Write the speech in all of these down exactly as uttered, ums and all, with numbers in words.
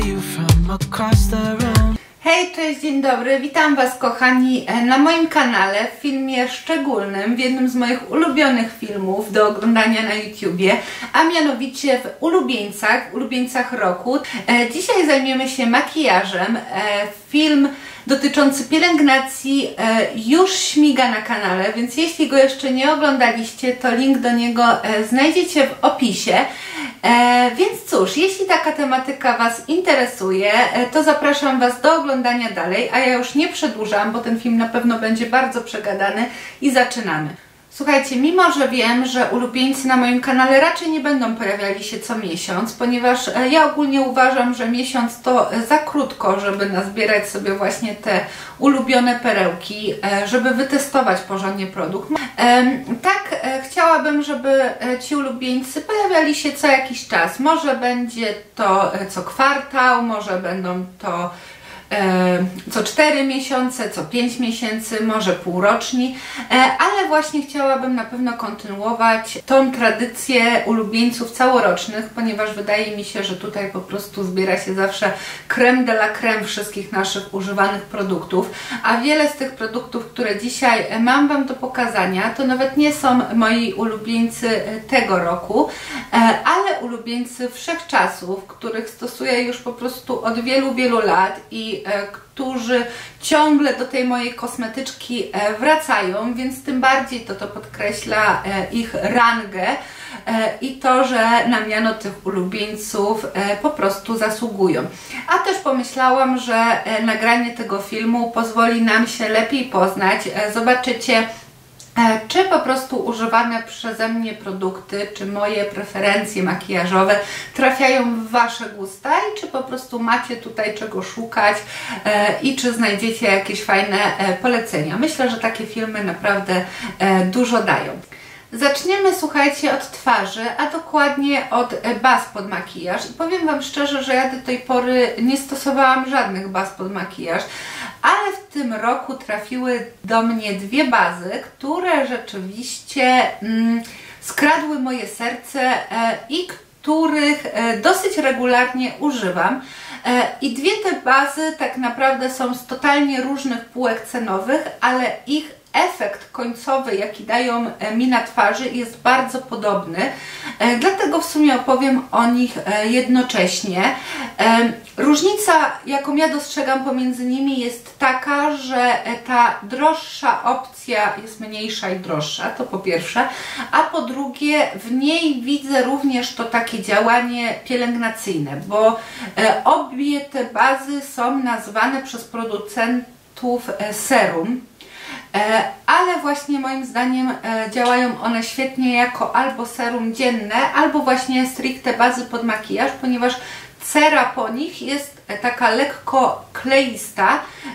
you from across the room. Hej, cześć, dzień dobry, witam Was kochani na moim kanale w filmie szczególnym, w jednym z moich ulubionych filmów do oglądania na YouTubie, a mianowicie w ulubieńcach, ulubieńcach roku. Dzisiaj zajmiemy się makijażem. Film dotyczący pielęgnacji już śmiga na kanale, więc jeśli go jeszcze nie oglądaliście, to link do niego znajdziecie w opisie. E, więc cóż, jeśli taka tematyka Was interesuje, e, to zapraszam Was do oglądania dalej, a ja już nie przedłużam, bo ten film na pewno będzie bardzo przegadany i zaczynamy. Słuchajcie, mimo że wiem, że ulubieńcy na moim kanale raczej nie będą pojawiali się co miesiąc, ponieważ e, ja ogólnie uważam, że miesiąc to e, za krótko, żeby nazbierać sobie właśnie te ulubione perełki, e, żeby wytestować porządnie produkt. E, tak e, chciałabym, żeby e, ci ulubieńcy pojawiali się co jakiś czas. Może będzie to e, co kwartał, może będą to co cztery miesiące, co pięć miesięcy, może półroczni, ale właśnie chciałabym na pewno kontynuować tą tradycję ulubieńców całorocznych, ponieważ wydaje mi się, że tutaj po prostu zbiera się zawsze crème de la crème wszystkich naszych używanych produktów, a wiele z tych produktów, które dzisiaj mam Wam do pokazania, to nawet nie są moi ulubieńcy tego roku, ale ulubieńcy wszechczasów, których stosuję już po prostu od wielu, wielu lat i którzy ciągle do tej mojej kosmetyczki wracają, więc tym bardziej to to podkreśla ich rangę i to, że na miano tych ulubieńców po prostu zasługują. A też pomyślałam, że nagranie tego filmu pozwoli nam się lepiej poznać. Zobaczycie, czy po prostu używane przeze mnie produkty, czy moje preferencje makijażowe trafiają w Wasze gusta i czy po prostu macie tutaj czego szukać i czy znajdziecie jakieś fajne polecenia. Myślę, że takie filmy naprawdę dużo dają. Zaczniemy, słuchajcie, od twarzy, a dokładnie od baz pod makijaż. I powiem Wam szczerze, że ja do tej pory nie stosowałam żadnych baz pod makijaż, ale w tym roku trafiły do mnie dwie bazy, które rzeczywiście mm, skradły moje serce e, i których e, dosyć regularnie używam. E, I dwie te bazy tak naprawdę są z totalnie różnych półek cenowych, ale ich efekt końcowy, jaki dają mi na twarzy, jest bardzo podobny, e, dlatego w sumie opowiem o nich e, jednocześnie. E, różnica, jaką ja dostrzegam pomiędzy nimi, jest taka, że ta droższa opcja jest mniejsza i droższa, to po pierwsze, a po drugie w niej widzę również to takie działanie pielęgnacyjne, bo e, obie te bazy są nazwane przez producentów e, serum, ale właśnie moim zdaniem działają one świetnie jako albo serum dzienne, albo właśnie stricte bazy pod makijaż, ponieważ cera po nich jest taka lekko kleista,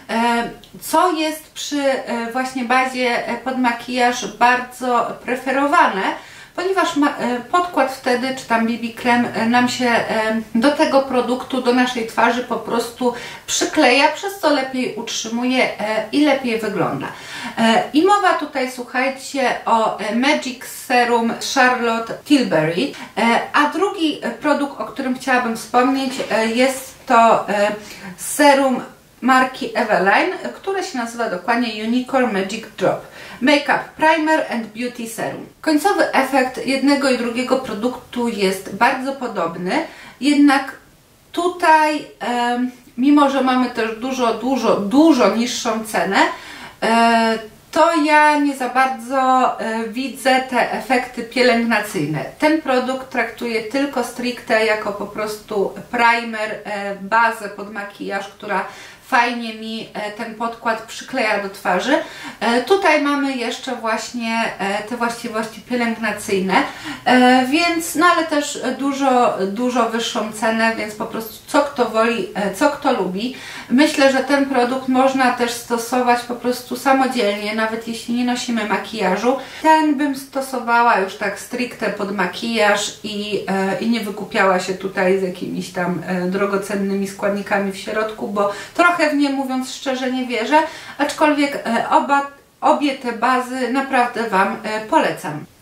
co jest przy właśnie bazie pod makijaż bardzo preferowane, ponieważ podkład wtedy, czy tam B B krem nam się do tego produktu, do naszej twarzy po prostu przykleja, przez co lepiej utrzymuje i lepiej wygląda. I mowa tutaj, słuchajcie, o Magic Serum Charlotte Tilbury, a drugi produkt, o którym chciałabym wspomnieć, jest to serum marki Eveline, które się nazywa dokładnie Unicorn Magic Drop Makeup Primer and Beauty Serum. Końcowy efekt jednego i drugiego produktu jest bardzo podobny, jednak tutaj, e, mimo że mamy też dużo, dużo, dużo niższą cenę, e, to ja nie za bardzo e, widzę te efekty pielęgnacyjne. Ten produkt traktuję tylko stricte jako po prostu primer, e, bazę pod makijaż, która fajnie mi ten podkład przykleja do twarzy. Tutaj mamy jeszcze właśnie te właściwości pielęgnacyjne, więc, no ale też dużo, dużo wyższą cenę, więc po prostu co kto woli, co kto lubi. Myślę, że ten produkt można też stosować po prostu samodzielnie, nawet jeśli nie nosimy makijażu. Ten bym stosowała już tak stricte pod makijaż i, i nie wykupiała się tutaj z jakimiś tam drogocennymi składnikami w środku, bo trochę w nie, mówiąc szczerze, nie wierzę, aczkolwiek oba, obie te bazy naprawdę Wam polecam.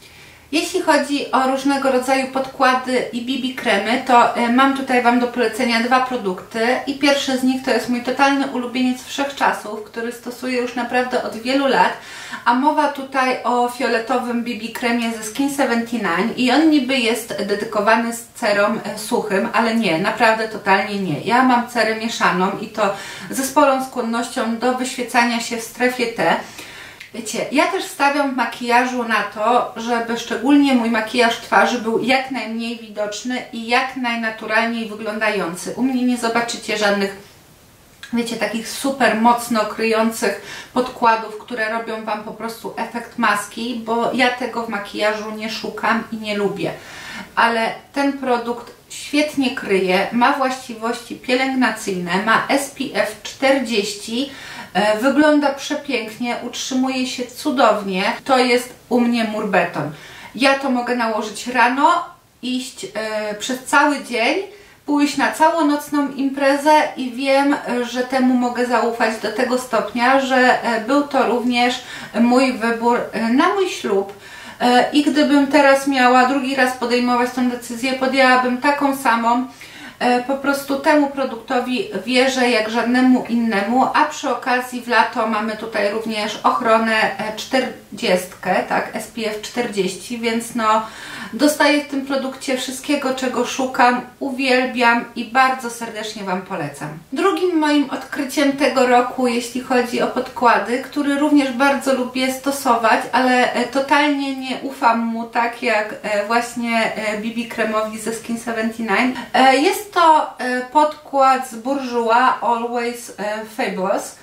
Jeśli chodzi o różnego rodzaju podkłady i B B kremy, to mam tutaj Wam do polecenia dwa produkty i pierwszy z nich to jest mój totalny ulubieniec wszechczasów, który stosuję już naprawdę od wielu lat, a mowa tutaj o fioletowym B B kremie ze Skin siedemdziesiąt dziewięć i on niby jest dedykowany z cerą suchym, ale nie, naprawdę totalnie nie. Ja mam cerę mieszaną i to ze sporą skłonnością do wyświecania się w strefie T. Wiecie, ja też stawiam w makijażu na to, żeby szczególnie mój makijaż twarzy był jak najmniej widoczny i jak najnaturalniej wyglądający. U mnie nie zobaczycie żadnych, wiecie, takich super mocno kryjących podkładów, które robią Wam po prostu efekt maski, bo ja tego w makijażu nie szukam i nie lubię. Ale ten produkt świetnie kryje, ma właściwości pielęgnacyjne, ma S P F czterdzieści, wygląda przepięknie, utrzymuje się cudownie. To jest u mnie mur beton. Ja to mogę nałożyć rano, iść yy, przez cały dzień, pójść na całonocną imprezę i wiem, że temu mogę zaufać do tego stopnia, że był to również mój wybór na mój ślub. I gdybym teraz miała drugi raz podejmować tę decyzję, podjęłabym taką samą. Po prostu temu produktowi wierzę jak żadnemu innemu, a przy okazji w lato mamy tutaj również ochronę czterdzieści, tak, S P F czterdzieści, więc no dostaję w tym produkcie wszystkiego, czego szukam, uwielbiam i bardzo serdecznie Wam polecam. Drugim moim odkryciem tego roku, jeśli chodzi o podkłady, który również bardzo lubię stosować, ale totalnie nie ufam mu tak jak właśnie B B kremowi ze Skin siedemdziesiąt dziewięć, jest to podkład z Bourjois Always Fabulous.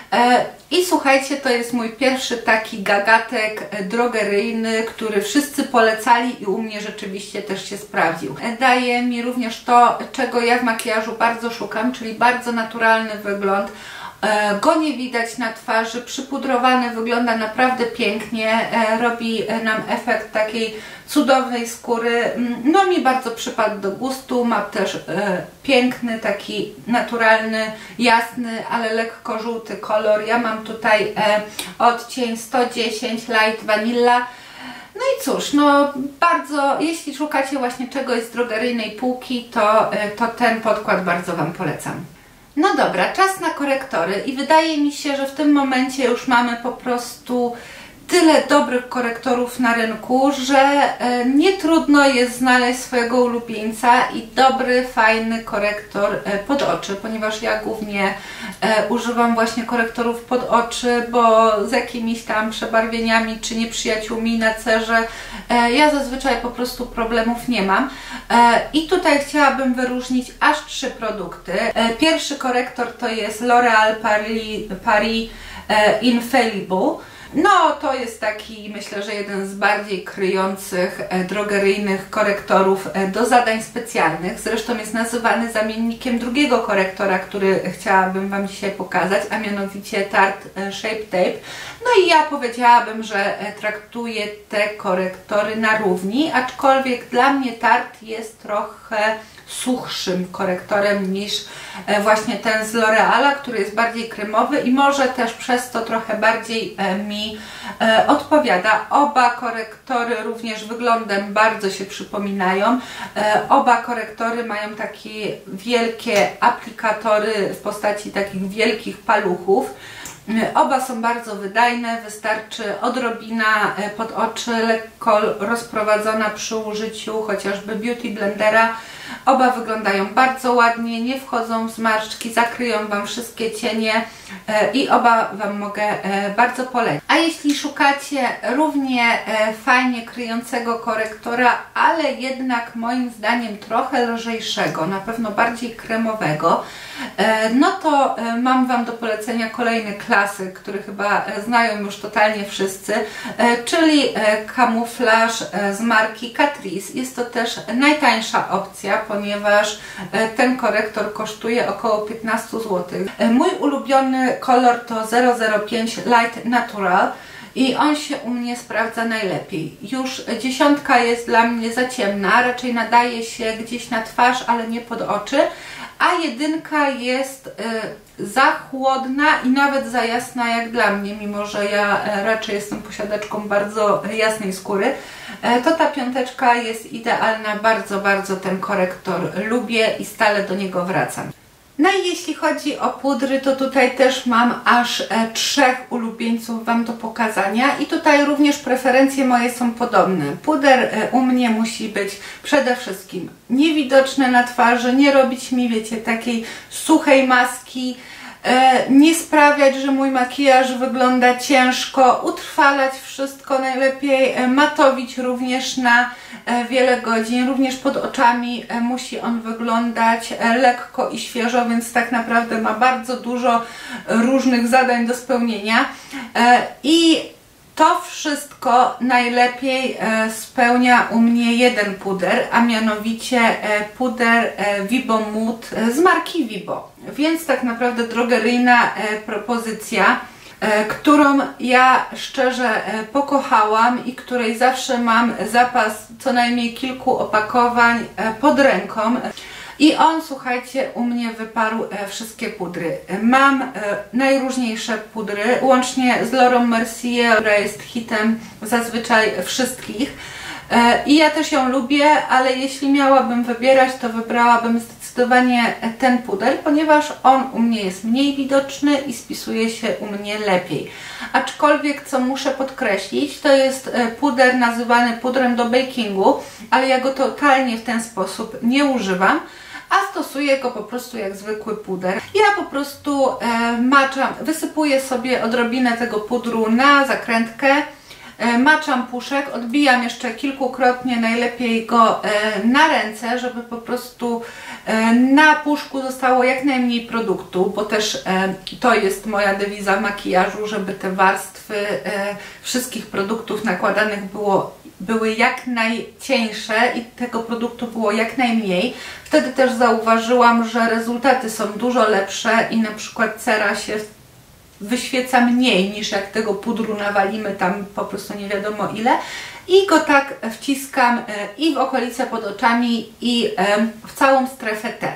I słuchajcie, to jest mój pierwszy taki gagatek drogeryjny, który wszyscy polecali i u mnie rzeczywiście też się sprawdził. Daje mi również to, czego ja w makijażu bardzo szukam, czyli bardzo naturalny wygląd. Go nie widać na twarzy, przypudrowany, wygląda naprawdę pięknie, robi nam efekt takiej cudownej skóry. No mi bardzo przypadł do gustu, ma też e, piękny, taki naturalny, jasny, ale lekko żółty kolor. Ja mam tutaj e, odcień sto dziesięć Light Vanilla. No i cóż, no bardzo, jeśli szukacie właśnie czegoś z drogeryjnej półki, to, e, to ten podkład bardzo Wam polecam. No dobra, czas na korektory i wydaje mi się, że w tym momencie już mamy po prostu tyle dobrych korektorów na rynku, że nie trudno jest znaleźć swojego ulubieńca i dobry, fajny korektor pod oczy, ponieważ ja głównie używam właśnie korektorów pod oczy, bo z jakimiś tam przebarwieniami czy nieprzyjaciółmi na cerze ja zazwyczaj po prostu problemów nie mam. I tutaj chciałabym wyróżnić aż trzy produkty. Pierwszy korektor to jest L'Oréal Paris, Paris Infallible. No, to jest taki, myślę, że jeden z bardziej kryjących drogeryjnych korektorów do zadań specjalnych. Zresztą jest nazywany zamiennikiem drugiego korektora, który chciałabym Wam dzisiaj pokazać, a mianowicie Tarte Shape Tape. No i ja powiedziałabym, że traktuję te korektory na równi, aczkolwiek dla mnie Tarte jest trochę suchszym korektorem niż właśnie ten z L'Oreala, który jest bardziej kremowy i może też przez to trochę bardziej mi odpowiada. Oba korektory również wyglądem bardzo się przypominają. Oba korektory mają takie wielkie aplikatory w postaci takich wielkich paluchów. Oba są bardzo wydajne, wystarczy odrobina pod oczy, lekko rozprowadzona przy użyciu chociażby Beauty Blendera. Oba wyglądają bardzo ładnie, nie wchodzą w zmarszczki, zakryją Wam wszystkie cienie i oba Wam mogę bardzo polecić. A jeśli szukacie równie fajnie kryjącego korektora, ale jednak moim zdaniem trochę lżejszego, na pewno bardziej kremowego, no to mam Wam do polecenia kolejny klasyk, który chyba znają już totalnie wszyscy, czyli kamuflaż z marki Catrice. Jest to też najtańsza opcja, ponieważ ten korektor kosztuje około piętnaście złotych. Mój ulubiony kolor to zero zero pięć Light Natural i on się u mnie sprawdza najlepiej. Już dziesiątka jest dla mnie za ciemna, raczej nadaje się gdzieś na twarz, ale nie pod oczy, a jedynka jest y, za chłodna i nawet za jasna jak dla mnie, mimo że ja y, raczej jestem posiadaczką bardzo jasnej skóry, y, to ta piąteczka jest idealna, bardzo, bardzo ten korektor lubię i stale do niego wracam. No i jeśli chodzi o pudry, to tutaj też mam aż e, trzech ulubieńców Wam do pokazania i tutaj również preferencje moje są podobne. Puder e, u mnie musi być przede wszystkim niewidoczny na twarzy, nie robić mi, wiecie, takiej suchej maski, e, nie sprawiać, że mój makijaż wygląda ciężko, utrwalać wszystko, najlepiej e, matowić również na e, wiele godzin, również pod oczami e, musi on wyglądać e, lekko i świeżo, więc tak naprawdę ma bardzo dużo różnych zadań do spełnienia e, i to wszystko najlepiej e, spełnia u mnie jeden puder, a mianowicie e, puder e, Vibo Mood e, z marki Vibo. Więc tak naprawdę drogeryjna e, propozycja, e, którą ja szczerze e, pokochałam i której zawsze mam zapas co najmniej kilku opakowań e, pod ręką. I on, słuchajcie, u mnie wyparł e, wszystkie pudry. Mam e, najróżniejsze pudry, łącznie z Laurą Mercier, która jest hitem zazwyczaj wszystkich. E, I ja też ją lubię, ale jeśli miałabym wybierać, to wybrałabym zdecydowanie ten puder, ponieważ on u mnie jest mniej widoczny i spisuje się u mnie lepiej. Aczkolwiek, co muszę podkreślić, to jest puder nazywany pudrem do bakingu, ale ja go totalnie w ten sposób nie używam, a stosuję go po prostu jak zwykły puder. Ja po prostu e, maczam, wysypuję sobie odrobinę tego pudru na zakrętkę, e, maczam puszek, odbijam jeszcze kilkukrotnie, najlepiej go e, na ręce, żeby po prostu e, na puszku zostało jak najmniej produktu, bo też e, to jest moja dewiza w makijażu, żeby te warstwy e, wszystkich produktów nakładanych było były jak najcieńsze i tego produktu było jak najmniej. Wtedy też zauważyłam, że rezultaty są dużo lepsze i na przykład cera się wyświeca mniej niż jak tego pudru nawalimy tam po prostu nie wiadomo ile. I go tak wciskam i w okolice pod oczami i w całą strefę T.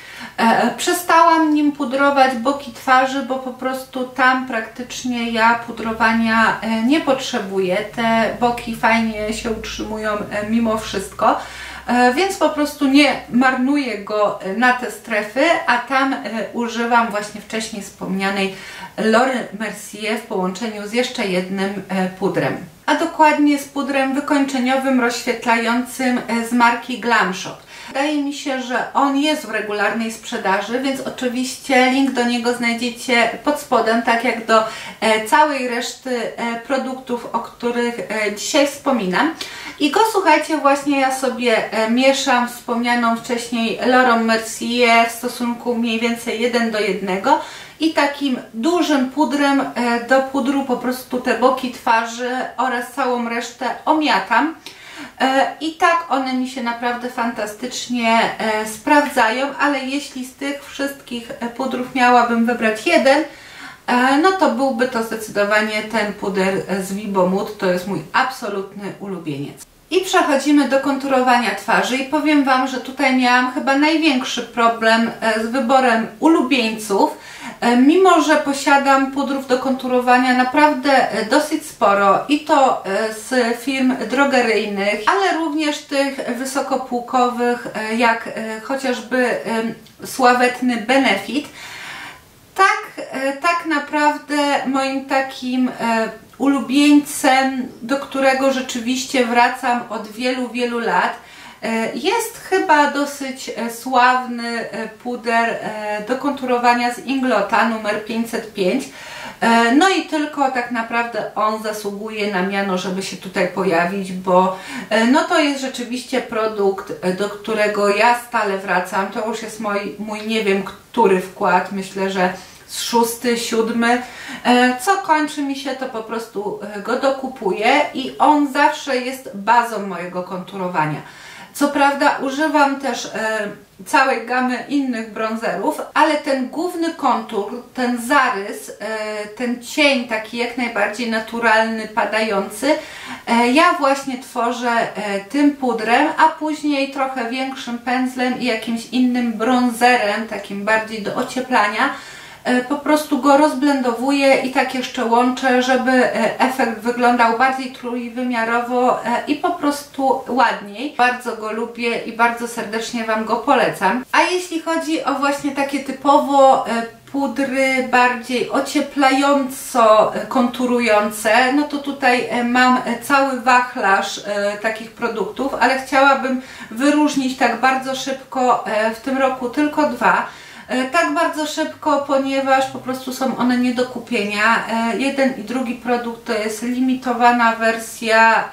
Przestałam nim pudrować boki twarzy, bo po prostu tam praktycznie ja pudrowania nie potrzebuję. Te boki fajnie się utrzymują mimo wszystko, więc po prostu nie marnuję go na te strefy, a tam używam właśnie wcześniej wspomnianej Laury Mercier w połączeniu z jeszcze jednym pudrem. A dokładnie z pudrem wykończeniowym rozświetlającym z marki Glam Shop. Wydaje mi się, że on jest w regularnej sprzedaży, więc oczywiście link do niego znajdziecie pod spodem, tak jak do e, całej reszty e, produktów, o których e, dzisiaj wspominam. I go, słuchajcie, właśnie ja sobie e, mieszam wspomnianą wcześniej Laurą Mercier w stosunku mniej więcej jeden do jednego i takim dużym pudrem e, do pudru po prostu te boki twarzy oraz całą resztę omiatam. I tak one mi się naprawdę fantastycznie e, sprawdzają, ale jeśli z tych wszystkich pudrów miałabym wybrać jeden, e, no to byłby to zdecydowanie ten puder z Vibo Mood, to jest mój absolutny ulubieniec. I przechodzimy do konturowania twarzy i powiem Wam, że tutaj miałam chyba największy problem z wyborem ulubieńców, mimo że posiadam pudrów do konturowania naprawdę dosyć sporo i to z firm drogeryjnych, ale również tych wysokopółkowych, jak chociażby sławetny Benefit. Tak, tak naprawdę moim takim ulubieńcem, do którego rzeczywiście wracam od wielu, wielu lat, jest chyba dosyć sławny puder do konturowania z Inglota numer pięćset pięć. No i tylko tak naprawdę on zasługuje na miano, żeby się tutaj pojawić, bo no to jest rzeczywiście produkt, do którego ja stale wracam. To już jest mój, mój nie wiem który wkład, myślę, że szósty, siódmy. Co kończy mi się, to po prostu go dokupuję i on zawsze jest bazą mojego konturowania. Co prawda używam też e, całej gamy innych bronzerów, ale ten główny kontur, ten zarys, ten cień taki jak najbardziej naturalny, padający, ja właśnie tworzę tym pudrem, a później trochę większym pędzlem i jakimś innym bronzerem, takim bardziej do ocieplania, po prostu go rozblendowuję i tak jeszcze łączę, żeby efekt wyglądał bardziej trójwymiarowo i po prostu ładniej. Bardzo go lubię i bardzo serdecznie Wam go polecam. A jeśli chodzi o właśnie takie typowo pudry bardziej ocieplająco konturujące, no to tutaj mam cały wachlarz takich produktów, ale chciałabym wyróżnić tak bardzo szybko w tym roku tylko dwa. Tak bardzo szybko, ponieważ po prostu są one nie do kupienia. Jeden i drugi produkt to jest limitowana wersja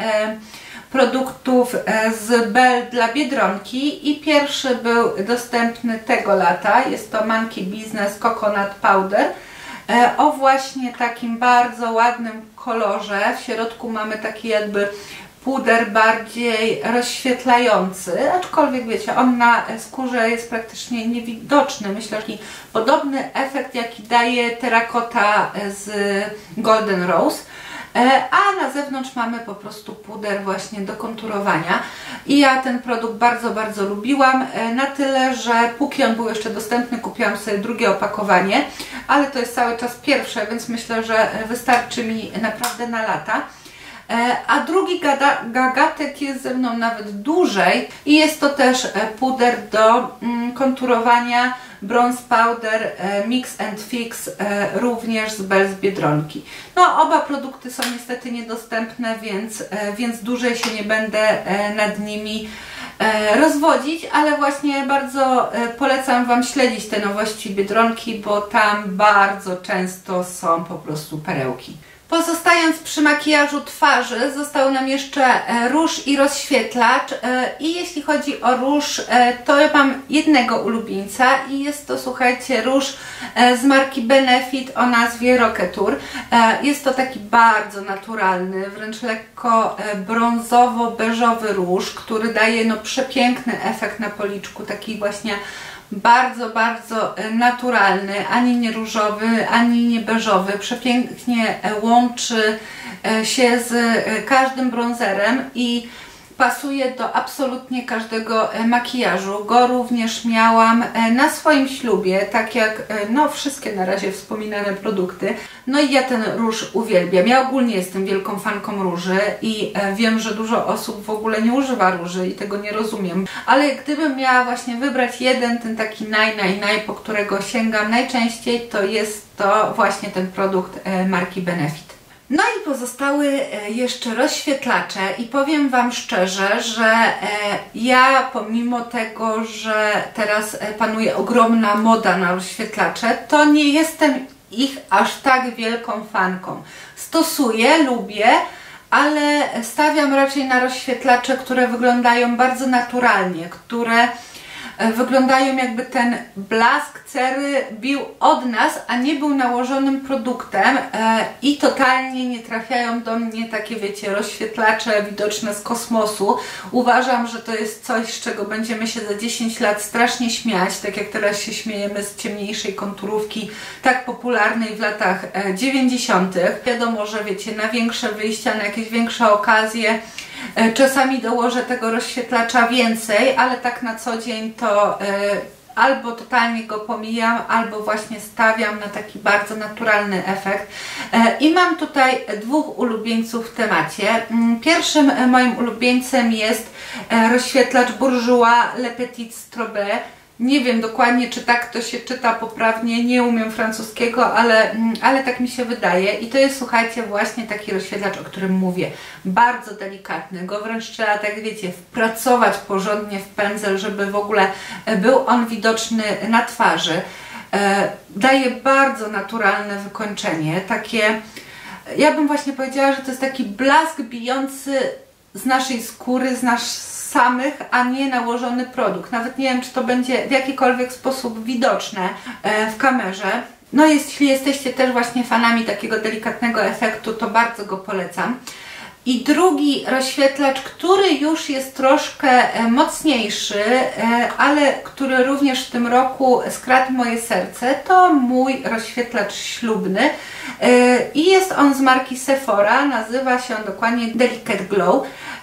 produktów z Bell dla Biedronki i pierwszy był dostępny tego lata. Jest to Monkey Business Coconut Powder o właśnie takim bardzo ładnym kolorze. W środku mamy taki jakby puder bardziej rozświetlający, aczkolwiek wiecie, on na skórze jest praktycznie niewidoczny. Myślę, że taki podobny efekt jaki daje terakota z Golden Rose, a na zewnątrz mamy po prostu puder właśnie do konturowania i ja ten produkt bardzo, bardzo lubiłam, na tyle, że póki on był jeszcze dostępny, kupiłam sobie drugie opakowanie, ale to jest cały czas pierwsze, więc myślę, że wystarczy mi naprawdę na lata. A drugi gagatek jest ze mną nawet dłużej i jest to też puder do konturowania Bronze Powder Mix and Fix, również z Bell z Biedronki. No oba produkty są niestety niedostępne, więc, więc dłużej się nie będę nad nimi rozwodzić, ale właśnie bardzo polecam Wam śledzić te nowości Biedronki, bo tam bardzo często są po prostu perełki. Pozostając przy makijażu twarzy, został nam jeszcze róż i rozświetlacz i jeśli chodzi o róż, to ja mam jednego ulubieńca i jest to, słuchajcie, róż z marki Benefit o nazwie Rocketeur. Jest to taki bardzo naturalny, wręcz lekko brązowo-beżowy róż, który daje no przepiękny efekt na policzku, taki właśnie bardzo, bardzo naturalny, ani nie różowy, ani nie beżowy, przepięknie łączy się z każdym bronzerem i pasuje do absolutnie każdego makijażu. Go również miałam na swoim ślubie, tak jak no wszystkie na razie wspominane produkty. No i ja ten róż uwielbiam. Ja ogólnie jestem wielką fanką róży i wiem, że dużo osób w ogóle nie używa róży i tego nie rozumiem. Ale gdybym miała właśnie wybrać jeden, ten taki naj, naj, naj, po którego sięgam najczęściej, to jest to właśnie ten produkt marki Benefit. No i pozostały jeszcze rozświetlacze i powiem Wam szczerze, że ja pomimo tego, że teraz panuje ogromna moda na rozświetlacze, to nie jestem ich aż tak wielką fanką. Stosuję, lubię, ale stawiam raczej na rozświetlacze, które wyglądają bardzo naturalnie, które wyglądają jakby ten blask cery bił od nas, a nie był nałożonym produktem i totalnie nie trafiają do mnie takie, wiecie, rozświetlacze widoczne z kosmosu. Uważam, że to jest coś, z czego będziemy się za dziesięć lat strasznie śmiać, tak jak teraz się śmiejemy z ciemniejszej konturówki, tak popularnej w latach dziewięćdziesiątych. Wiadomo, że wiecie, na większe wyjścia, na jakieś większe okazje czasami dołożę tego rozświetlacza więcej, ale tak na co dzień to albo totalnie go pomijam, albo właśnie stawiam na taki bardzo naturalny efekt. I mam tutaj dwóch ulubieńców w temacie. Pierwszym moim ulubieńcem jest rozświetlacz Bourjois Le Petit Strobé. Nie wiem dokładnie, czy tak to się czyta poprawnie, nie umiem francuskiego, ale, ale tak mi się wydaje. I to jest, słuchajcie, właśnie taki rozświetlacz, o którym mówię. Bardzo delikatny, go wręcz trzeba, tak wiecie, wpracować porządnie w pędzel, żeby w ogóle był on widoczny na twarzy. Daje bardzo naturalne wykończenie, takie, ja bym właśnie powiedziała, że to jest taki blask bijący z naszej skóry, z nas samych, a nie nałożony produkt. Nawet nie wiem, czy to będzie w jakikolwiek sposób widoczne w kamerze. No jeśli jesteście też właśnie fanami takiego delikatnego efektu, to bardzo go polecam. I drugi rozświetlacz, który już jest troszkę mocniejszy, ale który również w tym roku skradł moje serce, to mój rozświetlacz ślubny i jest on z marki Sephora, nazywa się on dokładnie Delicate Glow.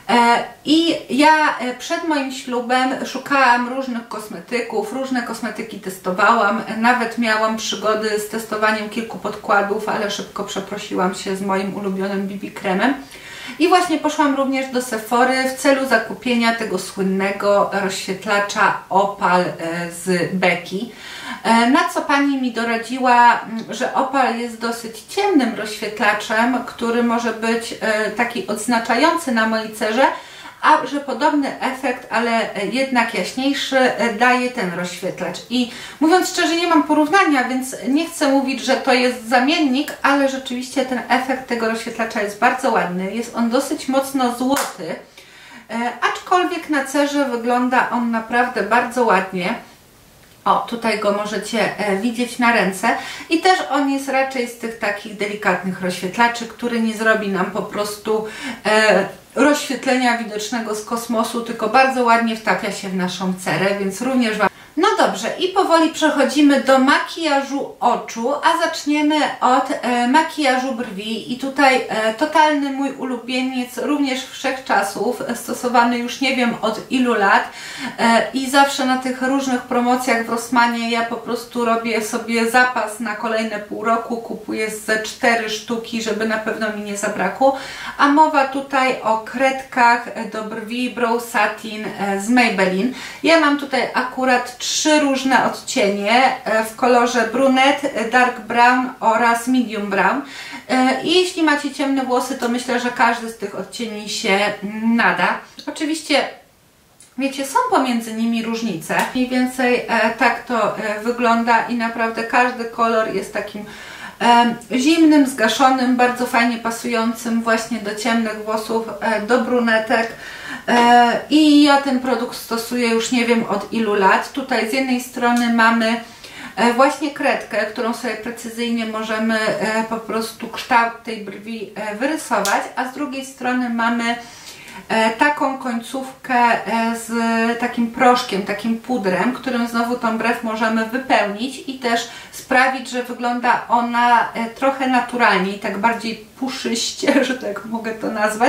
I ja przed moim ślubem szukałam różnych kosmetyków, różne kosmetyki testowałam, nawet miałam przygody z testowaniem kilku podkładów, ale szybko przeprosiłam się z moim ulubionym B B kremem. I właśnie poszłam również do Sephory w celu zakupienia tego słynnego rozświetlacza Opal z Becky. Na co pani mi doradziła, że Opal jest dosyć ciemnym rozświetlaczem, który może być taki odznaczający na mojej cerze, a że podobny efekt, ale jednak jaśniejszy, daje ten rozświetlacz. I mówiąc szczerze, nie mam porównania, więc nie chcę mówić, że to jest zamiennik, ale rzeczywiście ten efekt tego rozświetlacza jest bardzo ładny. Jest on dosyć mocno złoty, aczkolwiek na cerze wygląda on naprawdę bardzo ładnie. O, tutaj go możecie widzieć na ręce. I też on jest raczej z tych takich delikatnych rozświetlaczy, który nie zrobi nam po prostu e, rozświetlenia widocznego z kosmosu, tylko bardzo ładnie wtapia się w naszą cerę, więc również Wam... No dobrze, i powoli przechodzimy do makijażu oczu, a zaczniemy od e, makijażu brwi. I tutaj e, totalny mój ulubieniec, również wszechczasów, stosowany już nie wiem od ilu lat e, i zawsze na tych różnych promocjach w Rossmanie ja po prostu robię sobie zapas na kolejne pół roku, kupuję ze cztery sztuki, żeby na pewno mi nie zabrakło. A mowa tutaj o kredkach do brwi Brow Satin e, z Maybelline. Ja mam tutaj akurat trzy różne odcienie w kolorze brunet, dark brown oraz medium brown. I jeśli macie ciemne włosy, to myślę, że każdy z tych odcieni się nada. Oczywiście, wiecie, są pomiędzy nimi różnice. Mniej więcej tak to wygląda i naprawdę każdy kolor jest takim zimnym, zgaszonym, bardzo fajnie pasującym właśnie do ciemnych włosów, do brunetek. I ja ten produkt stosuję już nie wiem od ilu lat. Tutaj z jednej strony mamy właśnie kredkę, którą sobie precyzyjnie możemy po prostu kształt tej brwi wyrysować, a z drugiej strony mamy taką końcówkę z takim proszkiem, takim pudrem, którym znowu tą brew możemy wypełnić i też sprawić, że wygląda ona trochę naturalniej, tak bardziej puszyście, że tak mogę to nazwać.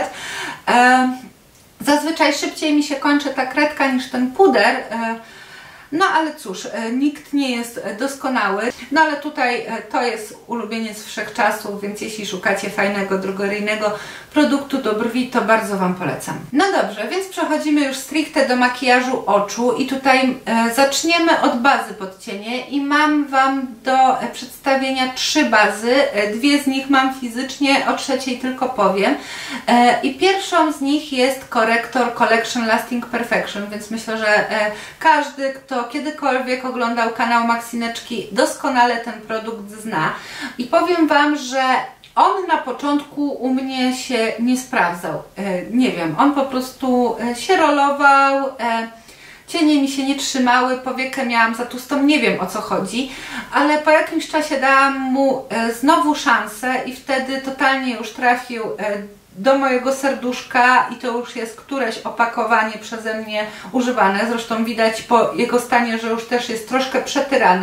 Zazwyczaj szybciej mi się kończy ta kredka niż ten puder, no ale cóż, nikt nie jest doskonały. No ale tutaj to jest ulubieniec wszechczasów, więc jeśli szukacie fajnego, drogeryjnego produktu do brwi, to bardzo Wam polecam. No dobrze, więc przechodzimy już stricte do makijażu oczu i tutaj e, zaczniemy od bazy pod cienie i mam Wam do e, przedstawienia trzy bazy. E, dwie z nich mam fizycznie, o trzeciej tylko powiem. E, I pierwszą z nich jest korektor Collection Lasting Perfection, więc myślę, że e, każdy, kto kiedykolwiek oglądał kanał Maxineczki, doskonale ten produkt zna. I powiem Wam, że on na początku u mnie się nie sprawdzał. Nie wiem, on po prostu się rolował, cienie mi się nie trzymały, powiekę miałam za tłustą, nie wiem o co chodzi, ale po jakimś czasie dałam mu znowu szansę i wtedy totalnie już trafił do mojego serduszka i to już jest któreś opakowanie przeze mnie używane. Zresztą widać po jego stanie, że już też jest troszkę przetyrane.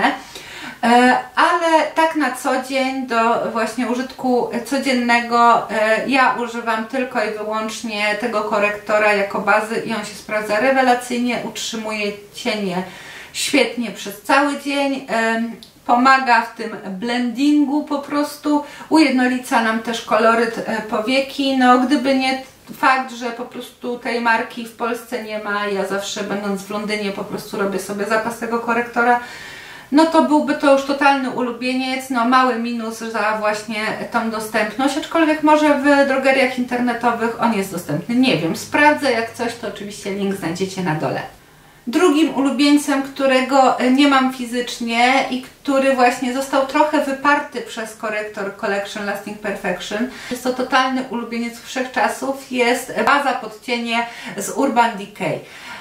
Ale tak na co dzień, do właśnie użytku codziennego, ja używam tylko i wyłącznie tego korektora jako bazy i on się sprawdza rewelacyjnie, utrzymuje cienie świetnie przez cały dzień, pomaga w tym blendingu po prostu, ujednolica nam też koloryt powieki. No gdyby nie fakt, że po prostu tej marki w Polsce nie ma, ja zawsze będąc w Londynie po prostu robię sobie zapas tego korektora, no to byłby to już totalny ulubieniec, no mały minus za właśnie tą dostępność, aczkolwiek może w drogeriach internetowych on jest dostępny, nie wiem, sprawdzę, jak coś, to oczywiście link znajdziecie na dole. Drugim ulubieńcem, którego nie mam fizycznie i który właśnie został trochę wyparty przez korektor Collection Lasting Perfection, jest to totalny ulubieniec wszechczasów, jest baza pod cienie z Urban Decay.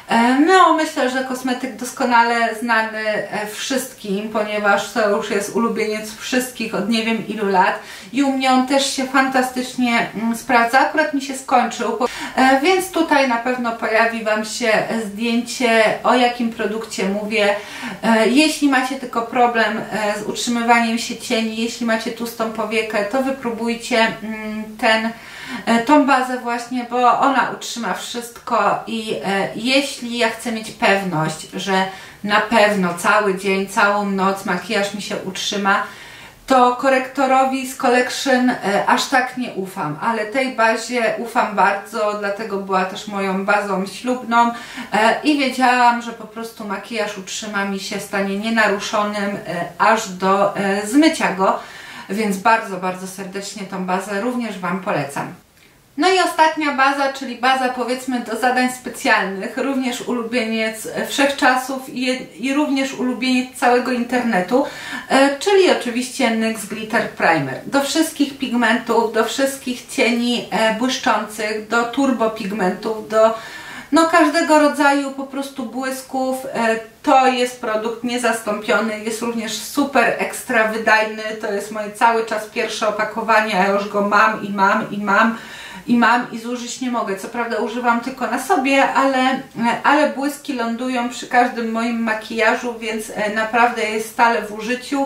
No, myślę, że kosmetyk doskonale znany wszystkim, ponieważ to już jest ulubieniec wszystkich od nie wiem ilu lat i u mnie on też się fantastycznie sprawdza. Akurat mi się skończył, więc tutaj na pewno pojawi Wam się zdjęcie, o jakim produkcie mówię. Jeśli macie tylko problem z utrzymywaniem się cieni, jeśli macie tłustą powiekę, to wypróbujcie ten tą bazę właśnie, bo ona utrzyma wszystko i e, jeśli ja chcę mieć pewność, że na pewno cały dzień, całą noc makijaż mi się utrzyma, to korektorowi z Collection e, aż tak nie ufam, ale tej bazie ufam bardzo, dlatego była też moją bazą ślubną e, i wiedziałam, że po prostu makijaż utrzyma mi się w stanie nienaruszonym e, aż do e, zmycia go. Więc bardzo, bardzo serdecznie tą bazę również Wam polecam. No i ostatnia baza, czyli baza powiedzmy do zadań specjalnych, również ulubieniec wszechczasów i, i również ulubieniec całego internetu, e, czyli oczywiście NYX Glitter Primer. Do wszystkich pigmentów, do wszystkich cieni e, błyszczących, do turbo pigmentów, do no każdego rodzaju po prostu błysków. To jest produkt niezastąpiony, jest również super ekstra wydajny, to jest moje cały czas pierwsze opakowanie, a ja już go mam i mam i mam i mam i zużyć nie mogę. Co prawda używam tylko na sobie, ale, ale błyski lądują przy każdym moim makijażu, więc naprawdę jest stale w użyciu.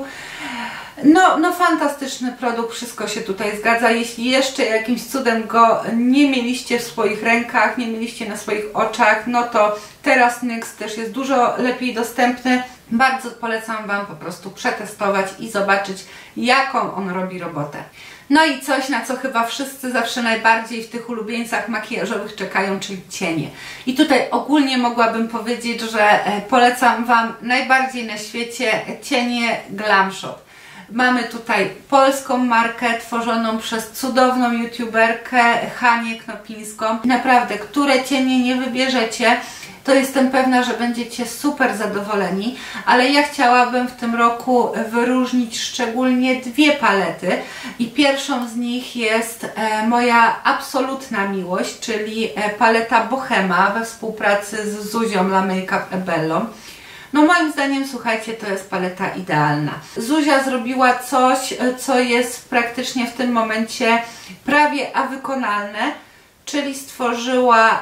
No, no fantastyczny produkt, wszystko się tutaj zgadza. Jeśli jeszcze jakimś cudem go nie mieliście w swoich rękach, nie mieliście na swoich oczach, no to teraz NYX też jest dużo lepiej dostępny. Bardzo polecam Wam po prostu przetestować i zobaczyć, jaką on robi robotę. No i coś, na co chyba wszyscy zawsze najbardziej w tych ulubieńcach makijażowych czekają, czyli cienie. I tutaj ogólnie mogłabym powiedzieć, że polecam Wam najbardziej na świecie cienie Glam Shop. Mamy tutaj polską markę tworzoną przez cudowną youtuberkę Hanię Knopińską. Naprawdę, które cienie nie wybierzecie, to jestem pewna, że będziecie super zadowoleni, ale ja chciałabym w tym roku wyróżnić szczególnie dwie palety i pierwszą z nich jest e, moja absolutna miłość, czyli e, paleta Bohema we współpracy z Zuzią La Make-up Ebellą. No moim zdaniem, słuchajcie, to jest paleta idealna. Zuzia zrobiła coś, co jest praktycznie w tym momencie prawie a wykonalne, czyli stworzyła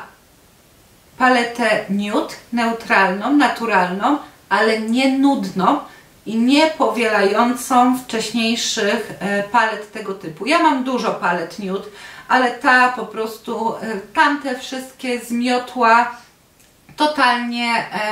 paletę nude, neutralną, naturalną, ale nie nudną i nie powielającą wcześniejszych palet tego typu. Ja mam dużo palet nude, ale ta po prostu tamte wszystkie zmiotła totalnie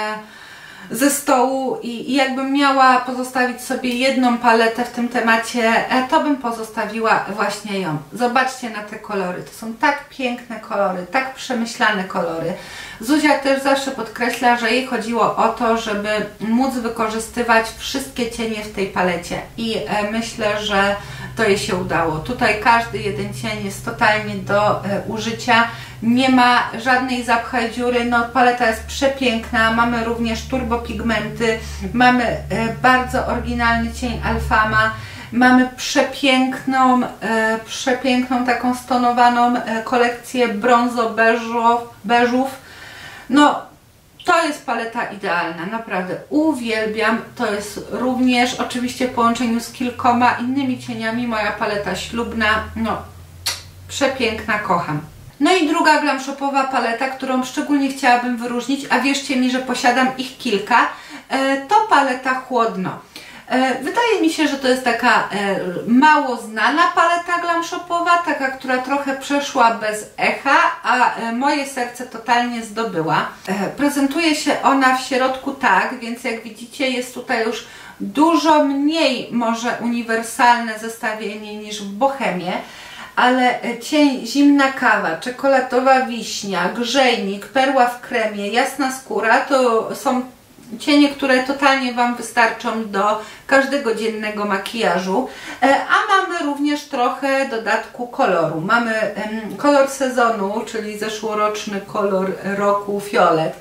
ze stołu i, i jakbym miała pozostawić sobie jedną paletę w tym temacie, to bym pozostawiła właśnie ją. Zobaczcie na te kolory, to są tak piękne kolory, tak przemyślane kolory. Zuzia też zawsze podkreśla, że jej chodziło o to, żeby móc wykorzystywać wszystkie cienie w tej palecie i e, myślę, że to jej się udało. Tutaj każdy jeden cień jest totalnie do e, użycia. Nie ma żadnej zapchaj dziury, no paleta jest przepiękna, mamy również turbopigmenty, mamy e, bardzo oryginalny cień Alfama, mamy przepiękną, e, przepiękną taką stonowaną e, kolekcję brązo-beżów, beżów. No to jest paleta idealna, naprawdę uwielbiam, to jest również oczywiście w połączeniu z kilkoma innymi cieniami moja paleta ślubna, no przepiękna, kocham. No i druga Glam Shopowa paleta, którą szczególnie chciałabym wyróżnić, a wierzcie mi, że posiadam ich kilka, to paleta Chłodno. Wydaje mi się, że to jest taka mało znana paleta Glam Shopowa, taka, która trochę przeszła bez echa, a moje serce totalnie zdobyła. Prezentuje się ona w środku tak, więc jak widzicie jest tutaj już dużo mniej może uniwersalne zestawienie niż w Bohemie, ale cień Zimna Kawa, Czekoladowa Wiśnia, Grzejnik, Perła w kremie, Jasna skóra to są cienie, które totalnie Wam wystarczą do każdego dziennego makijażu, a mamy również trochę dodatku koloru. Mamy kolor sezonu, czyli zeszłoroczny kolor roku fiolet.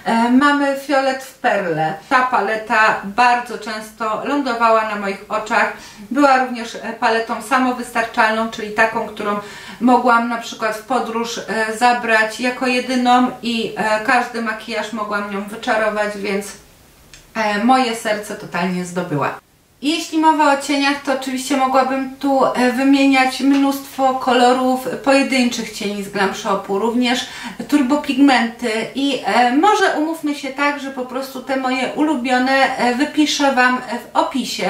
E, mamy fiolet w perle. Ta paleta bardzo często lądowała na moich oczach. Była również paletą samowystarczalną, czyli taką, którą mogłam na przykład w podróż e, zabrać jako jedyną i e, każdy makijaż mogłam nią wyczarować, więc e, moje serce totalnie zdobyła. Jeśli mowa o cieniach, to oczywiście mogłabym tu wymieniać mnóstwo kolorów pojedynczych cieni z Glam Shopu, również turbopigmenty i może umówmy się tak, że po prostu te moje ulubione wypiszę Wam w opisie.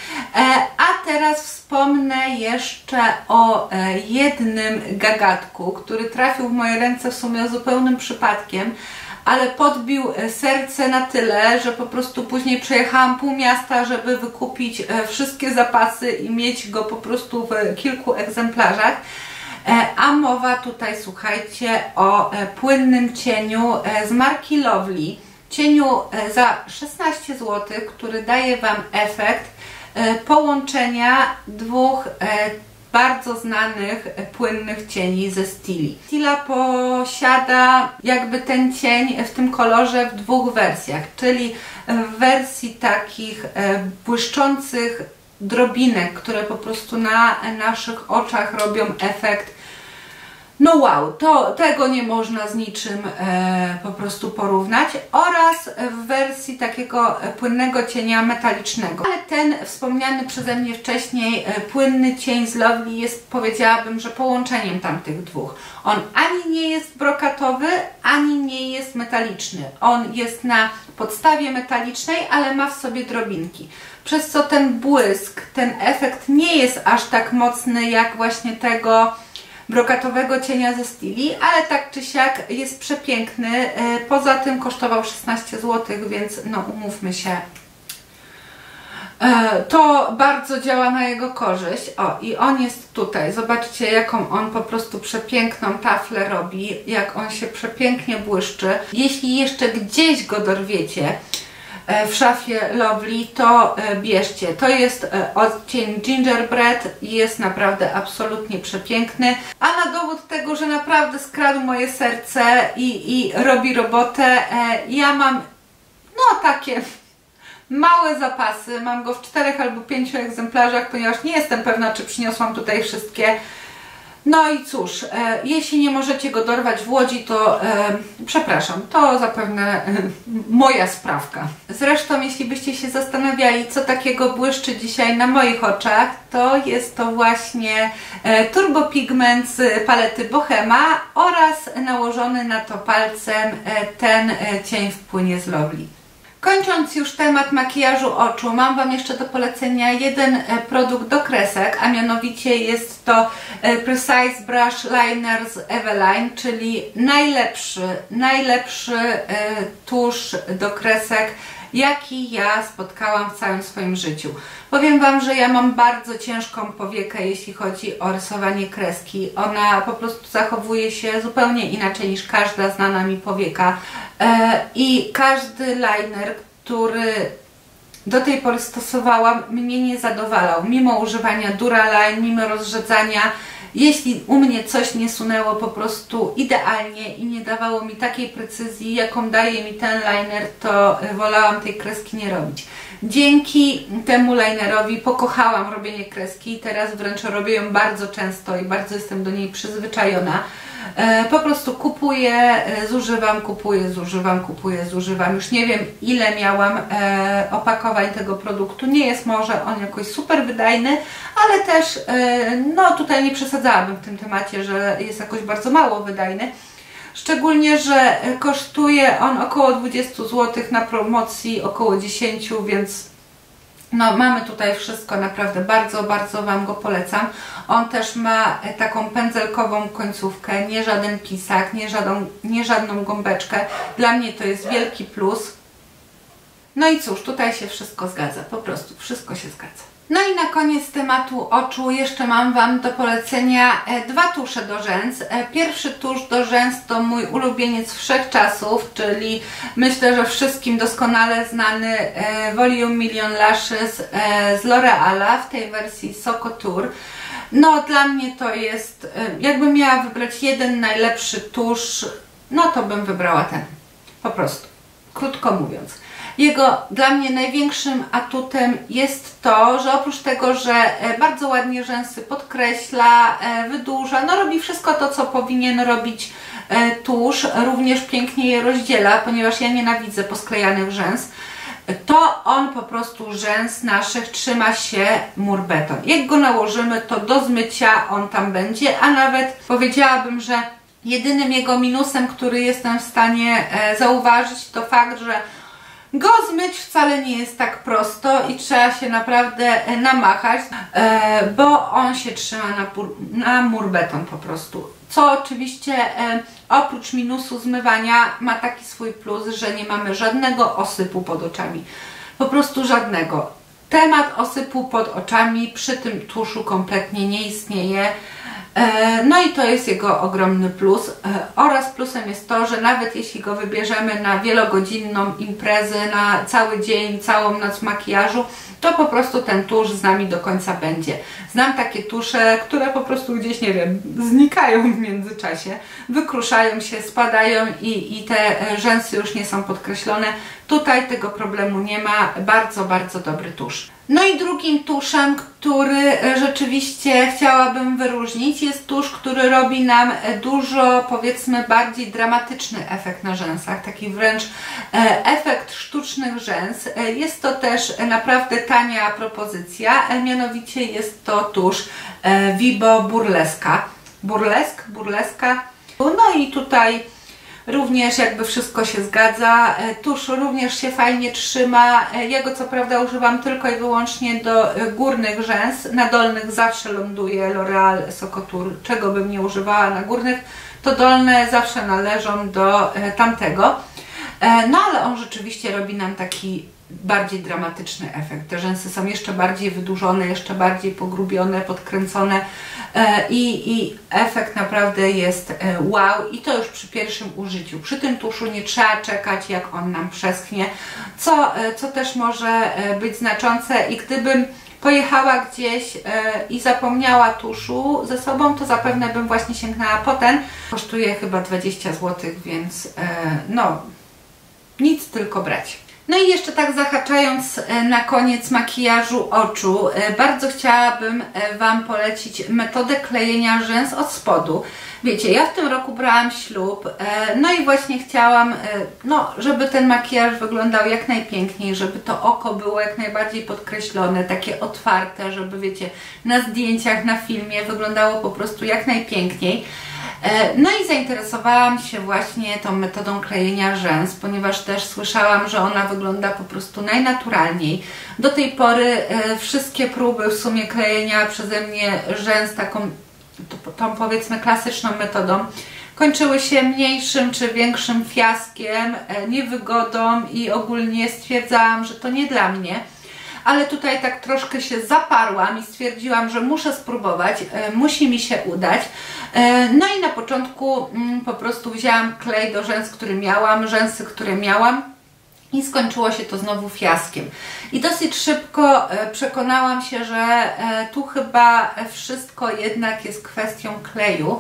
A teraz wspomnę jeszcze o jednym gagatku, który trafił w moje ręce w sumie zupełnym przypadkiem, ale podbił serce na tyle, że po prostu później przejechałam pół miasta, żeby wykupić wszystkie zapasy i mieć go po prostu w kilku egzemplarzach. A mowa tutaj, słuchajcie, o płynnym cieniu z marki Lovely. Cieniu za szesnaście złotych, który daje Wam efekt połączenia dwóch bardzo znanych płynnych cieni ze Stili. Stila posiada jakby ten cień w tym kolorze w dwóch wersjach, czyli w wersji takich błyszczących drobinek, które po prostu na naszych oczach robią efekt. No wow, to tego nie można z niczym e, po prostu porównać, oraz w wersji takiego płynnego cienia metalicznego. Ale ten wspomniany przeze mnie wcześniej e, płynny cień z Lovely jest, powiedziałabym, że połączeniem tamtych dwóch. On ani nie jest brokatowy, ani nie jest metaliczny. On jest na podstawie metalicznej, ale ma w sobie drobinki. Przez co ten błysk, ten efekt nie jest aż tak mocny jak właśnie tego brokatowego cienia ze Stili, ale tak czy siak jest przepiękny. Poza tym kosztował szesnaście złotych, więc no umówmy się, to bardzo działa na jego korzyść. O, i on jest tutaj. Zobaczcie, jaką on po prostu przepiękną taflę robi, jak on się przepięknie błyszczy. Jeśli jeszcze gdzieś go dorwiecie w szafie Lovely, to bierzcie. To jest odcień Gingerbread i jest naprawdę absolutnie przepiękny. A na dowód tego, że naprawdę skradł moje serce i, i robi robotę, ja mam no takie małe zapasy. Mam go w czterech albo pięciu egzemplarzach, ponieważ nie jestem pewna, czy przyniosłam tutaj wszystkie. No i cóż, e, jeśli nie możecie go dorwać w Łodzi, to e, przepraszam, to zapewne e, moja sprawka. Zresztą, jeśli byście się zastanawiali, co takiego błyszczy dzisiaj na moich oczach, to jest to właśnie e, turbopigment z palety Bohema oraz nałożony na to palcem e, ten e, cień w płynie z Lovely. Kończąc już temat makijażu oczu, mam Wam jeszcze do polecenia jeden produkt do kresek, a mianowicie jest to Precise Brush Liner z Eveline, czyli najlepszy, najlepszy tusz do kresek, jaki ja spotkałam w całym swoim życiu. Powiem Wam, że ja mam bardzo ciężką powiekę, jeśli chodzi o rysowanie kreski. Ona po prostu zachowuje się zupełnie inaczej niż każda znana mi powieka. I każdy liner, który do tej pory stosowałam, mnie nie zadowalał. Mimo używania Duraline, mimo rozrzedzania, jeśli u mnie coś nie sunęło po prostu idealnie i nie dawało mi takiej precyzji, jaką daje mi ten liner, to wolałam tej kreski nie robić. Dzięki temu linerowi pokochałam robienie kreski i teraz wręcz robię ją bardzo często i bardzo jestem do niej przyzwyczajona. E, po prostu kupuję, e, zużywam, kupuję, zużywam, kupuję, zużywam. Już nie wiem, ile miałam e, opakowań tego produktu. Nie jest może on jakoś super wydajny, ale też e, no tutaj nie przesadzałabym w tym temacie, że jest jakoś bardzo mało wydajny. Szczególnie, że kosztuje on około dwadzieścia złotych, na promocji około dziesięć, więc no mamy tutaj wszystko, naprawdę bardzo, bardzo Wam go polecam. On też ma taką pędzelkową końcówkę, nie żaden pisak, nie żadną, nie żadną gąbeczkę. Dla mnie to jest wielki plus. No i cóż, tutaj się wszystko zgadza, po prostu wszystko się zgadza. No i na koniec tematu oczu jeszcze mam Wam do polecenia dwa tusze do rzęs. Pierwszy tusz do rzęs to mój ulubieniec wszechczasów, czyli myślę, że wszystkim doskonale znany Volume Million Lashes z L'Oreala w tej wersji Couture. No dla mnie to jest, jakbym miała wybrać jeden najlepszy tusz, no to bym wybrała ten, po prostu. krótko mówiąc. Jego dla mnie największym atutem jest to, że oprócz tego, że bardzo ładnie rzęsy podkreśla, wydłuża, no robi wszystko to, co powinien robić tusz, również pięknie je rozdziela, ponieważ ja nienawidzę posklejanych rzęs, to on po prostu rzęs naszych trzyma się mur beton. Jak go nałożymy, to do zmycia on tam będzie, a nawet powiedziałabym, że jedynym jego minusem, który jestem w stanie zauważyć, to fakt, że go zmyć wcale nie jest tak prosto i trzeba się naprawdę namachać, bo on się trzyma na, na mur beton po prostu. Co oczywiście oprócz minusu zmywania ma taki swój plus, że nie mamy żadnego osypu pod oczami. Po prostu żadnego. Temat osypu pod oczami przy tym tuszu kompletnie nie istnieje. No i to jest jego ogromny plus oraz plusem jest to, że nawet jeśli go wybierzemy na wielogodzinną imprezę, na cały dzień, całą noc makijażu, to po prostu ten tusz z nami do końca będzie. Znam takie tusze, które po prostu gdzieś, nie wiem, znikają w międzyczasie, wykruszają się, spadają i, i te rzęsy już nie są podkreślone. Tutaj tego problemu nie ma, bardzo, bardzo dobry tusz. No i drugim tuszem, który rzeczywiście chciałabym wyróżnić, jest tusz, który robi nam dużo, powiedzmy, bardziej dramatyczny efekt na rzęsach, taki wręcz efekt sztucznych rzęs. Jest to też naprawdę tania propozycja, mianowicie jest to tusz Vibo Burleska. Burlesk, burleska. No i tutaj również jakby wszystko się zgadza, tusz również się fajnie trzyma, ja go co prawda używam tylko i wyłącznie do górnych rzęs, na dolnych zawsze ląduje L'Oreal Socouture, czego bym nie używała na górnych, to dolne zawsze należą do tamtego, no ale on rzeczywiście robi nam taki bardziej dramatyczny efekt. Te rzęsy są jeszcze bardziej wydłużone, jeszcze bardziej pogrubione, podkręcone i, i efekt naprawdę jest wow i to już przy pierwszym użyciu. Przy tym tuszu nie trzeba czekać, jak on nam przeschnie, co, co też może być znaczące i gdybym pojechała gdzieś i zapomniała tuszu ze sobą, to zapewne bym właśnie sięgnęła po ten. Kosztuje chyba dwadzieścia złotych, więc no nic, tylko brać. No i jeszcze tak zahaczając na koniec makijażu oczu, bardzo chciałabym Wam polecić metodę klejenia rzęs od spodu. Wiecie, ja w tym roku brałam ślub, no i właśnie chciałam, no, żeby ten makijaż wyglądał jak najpiękniej, żeby to oko było jak najbardziej podkreślone, takie otwarte, żeby, wiecie, na zdjęciach, na filmie wyglądało po prostu jak najpiękniej. No i zainteresowałam się właśnie tą metodą klejenia rzęs, ponieważ też słyszałam, że ona wygląda po prostu najnaturalniej. Do tej pory wszystkie próby w sumie klejenia przeze mnie rzęs taką, tą powiedzmy klasyczną metodą kończyły się mniejszym czy większym fiaskiem, niewygodą i ogólnie stwierdzałam, że to nie dla mnie. Ale tutaj tak troszkę się zaparłam i stwierdziłam, że muszę spróbować, musi mi się udać. No i na początku po prostu wzięłam klej do rzęs, który miałam, rzęsy, które miałam i skończyło się to znowu fiaskiem. I dosyć szybko przekonałam się, że tu chyba wszystko jednak jest kwestią kleju.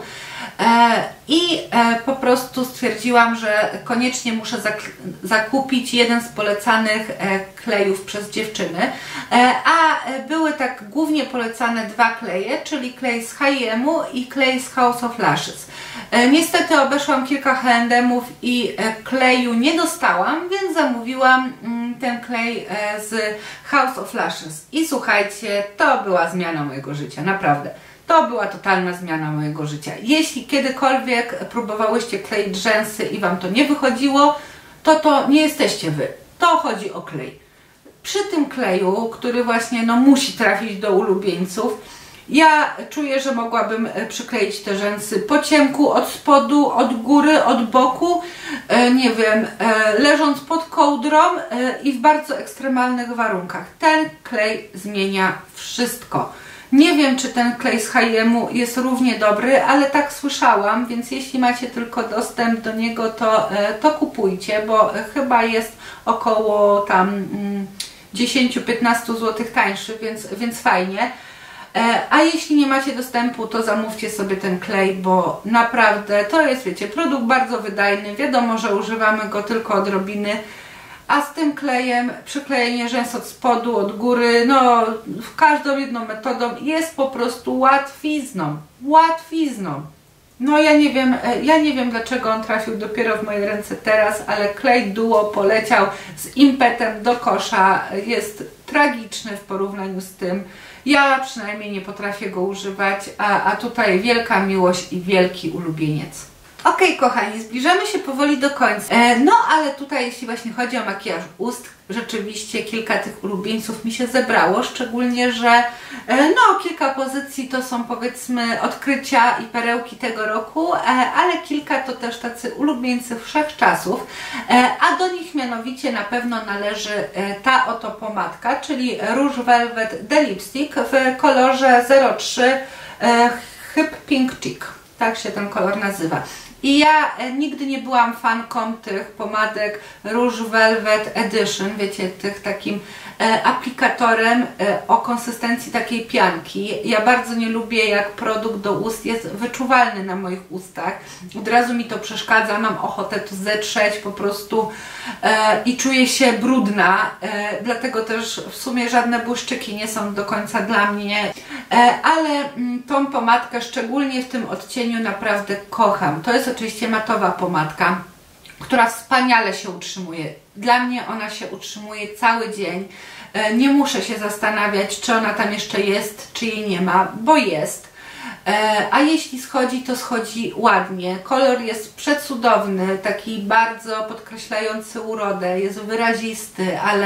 I po prostu stwierdziłam, że koniecznie muszę zakupić jeden z polecanych klejów przez dziewczyny, a były tak głównie polecane dwa kleje, czyli klej z H i M-u i klej z House of Lashes. Niestety obeszłam kilka H and M-ów i kleju nie dostałam, więc zamówiłam ten klej z House of Lashes. I słuchajcie, to była zmiana mojego życia, naprawdę. To była totalna zmiana mojego życia. Jeśli kiedykolwiek próbowałyście kleić rzęsy i Wam to nie wychodziło, to to nie jesteście Wy. To chodzi o klej. Przy tym kleju, który właśnie no, musi trafić do ulubieńców, ja czuję, że mogłabym przykleić te rzęsy po ciemku, od spodu, od góry, od boku, nie wiem, leżąc pod kołdrą i w bardzo ekstremalnych warunkach. Ten klej zmienia wszystko. Nie wiem, czy ten klej z H i M-u jest równie dobry, ale tak słyszałam, więc jeśli macie tylko dostęp do niego, to, to kupujcie, bo chyba jest około tam dziesięć do piętnastu złotych tańszy, więc, więc fajnie. A jeśli nie macie dostępu, to zamówcie sobie ten klej, bo naprawdę to jest, wiecie, produkt bardzo wydajny. Wiadomo, że używamy go tylko odrobiny, a z tym klejem przyklejenie rzęs od spodu, od góry, no każdą jedną metodą jest po prostu łatwizną, łatwizną. No ja nie wiem, ja nie wiem dlaczego on trafił dopiero w moje ręce teraz, ale klej Duo poleciał z impetem do kosza, jest tragiczny w porównaniu z tym. Ja przynajmniej nie potrafię go używać, a, a tutaj wielka miłość i wielki ulubieniec. Ok, kochani, zbliżamy się powoli do końca. E, no, ale tutaj jeśli właśnie chodzi o makijaż ust, rzeczywiście kilka tych ulubieńców mi się zebrało, szczególnie, że e, no, kilka pozycji to są powiedzmy odkrycia i perełki tego roku, e, ale kilka to też tacy ulubieńcy wszechczasów, e, a do nich mianowicie na pewno należy e, ta oto pomadka, czyli Rouge Velvet The Lipstick w kolorze zero trzy e, Hip Pink Cheek. Tak się ten kolor nazywa. I ja e, nigdy nie byłam fanką tych pomadek Rouge Velvet Edition, wiecie, tych takim e, aplikatorem e, o konsystencji takiej pianki. Ja bardzo nie lubię, jak produkt do ust jest wyczuwalny na moich ustach. Od razu mi to przeszkadza, mam ochotę to zetrzeć po prostu e, i czuję się brudna, e, dlatego też w sumie żadne błyszczyki nie są do końca dla mnie, e, ale m, tą pomadkę szczególnie w tym odcieniu naprawdę kocham. To jest oczywiście matowa pomadka, która wspaniale się utrzymuje. Dla mnie ona się utrzymuje cały dzień. Nie muszę się zastanawiać, czy ona tam jeszcze jest, czy jej nie ma, bo jest. A jeśli schodzi, to schodzi ładnie. Kolor jest przecudowny, taki bardzo podkreślający urodę, jest wyrazisty, ale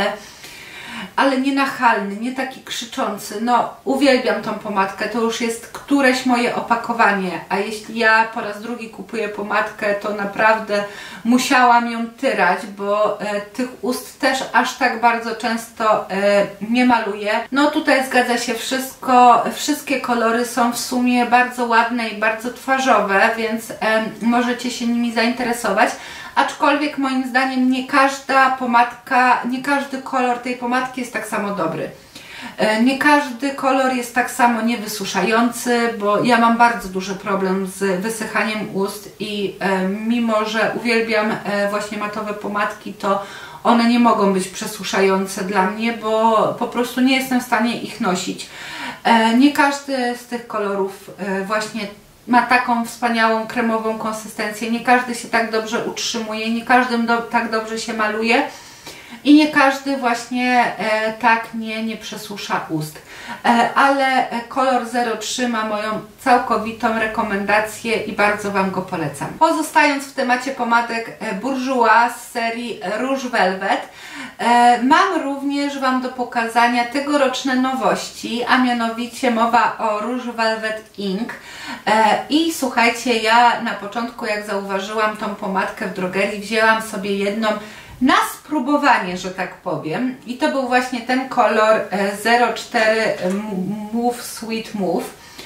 ale nie nachalny, nie taki krzyczący. No, uwielbiam tą pomadkę, to już jest któreś moje opakowanie, a jeśli ja po raz drugi kupuję pomadkę, to naprawdę musiałam ją tyrać, bo e, tych ust też aż tak bardzo często e, nie maluję. No tutaj zgadza się wszystko, wszystkie kolory są w sumie bardzo ładne i bardzo twarzowe, więc e, możecie się nimi zainteresować. Aczkolwiek moim zdaniem nie każda pomadka, nie każdy kolor tej pomadki jest tak samo dobry. Nie każdy kolor jest tak samo niewysuszający, bo ja mam bardzo duży problem z wysychaniem ust i e, mimo, że uwielbiam e, właśnie matowe pomadki, to one nie mogą być przesuszające dla mnie, bo po prostu nie jestem w stanie ich nosić. E, nie każdy z tych kolorów e, właśnie ma taką wspaniałą kremową konsystencję, nie każdy się tak dobrze utrzymuje, nie każdym do, tak dobrze się maluje i nie każdy właśnie e, tak nie, nie przesusza ust. E, ale kolor zero trzy ma moją całkowitą rekomendację i bardzo Wam go polecam. Pozostając w temacie pomadek Bourjois z serii Rouge Velvet, e, mam również Wam do pokazania tegoroczne nowości, a mianowicie mowa o Rouge Velvet Ink. E, I słuchajcie, ja na początku, jak zauważyłam tą pomadkę w drogerii, wzięłam sobie jedną na spróbowanie, że tak powiem, i to był właśnie ten kolor zero cztery Move Sweet Move,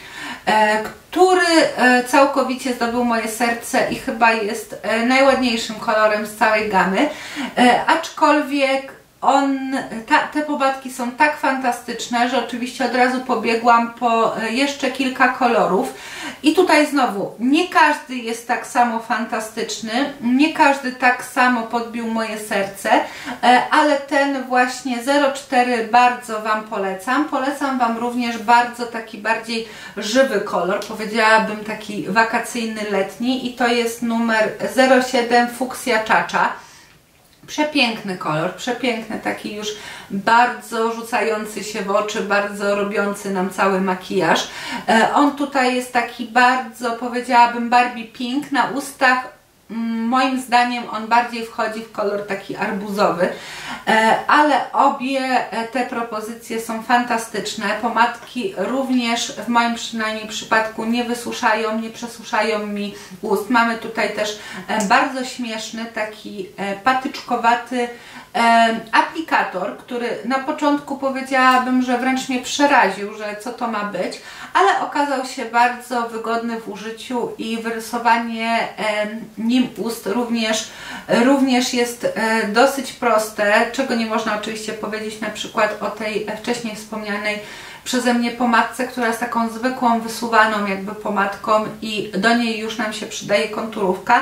który całkowicie zdobył moje serce i chyba jest najładniejszym kolorem z całej gamy, aczkolwiek on, ta, te pomadki są tak fantastyczne, że oczywiście od razu pobiegłam po jeszcze kilka kolorów i tutaj znowu nie każdy jest tak samo fantastyczny, nie każdy tak samo podbił moje serce, ale ten właśnie zero cztery bardzo Wam polecam. Polecam Wam również bardzo taki bardziej żywy kolor, powiedziałabym taki wakacyjny, letni, i to jest numer zero siedem Fuchsia Cha-Cha. Przepiękny kolor, przepiękny, taki już bardzo rzucający się w oczy, bardzo robiący nam cały makijaż. E, on tutaj jest taki bardzo, powiedziałabym, Barbie Pink. Na ustach moim zdaniem on bardziej wchodzi w kolor taki arbuzowy, e, ale obie te propozycje są fantastyczne. Pomadki również w moim przynajmniej przypadku nie wysuszają, nie przesuszają mi ust. Mamy tutaj też e, bardzo śmieszny, taki e, patyczkowaty e, aplikator, który na początku powiedziałabym, że wręcz mnie przeraził, że co to ma być, ale okazał się bardzo wygodny w użyciu i wyrysowanie e, nim ust również, również jest e, dosyć proste, czego nie można oczywiście powiedzieć na przykład o tej wcześniej wspomnianej przeze mnie pomadce, która jest taką zwykłą, wysuwaną jakby pomadką i do niej już nam się przydaje konturówka.